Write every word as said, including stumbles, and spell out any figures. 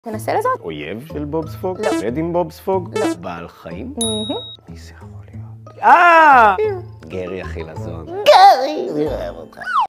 תנסה לזאת. אויב של בובספוג? לא. עובד עם בובספוג? לא. בעל חיים? מהמם. מי זה יכול להיות? אה! גרי החילזון. גרי! אני אוהב אותך.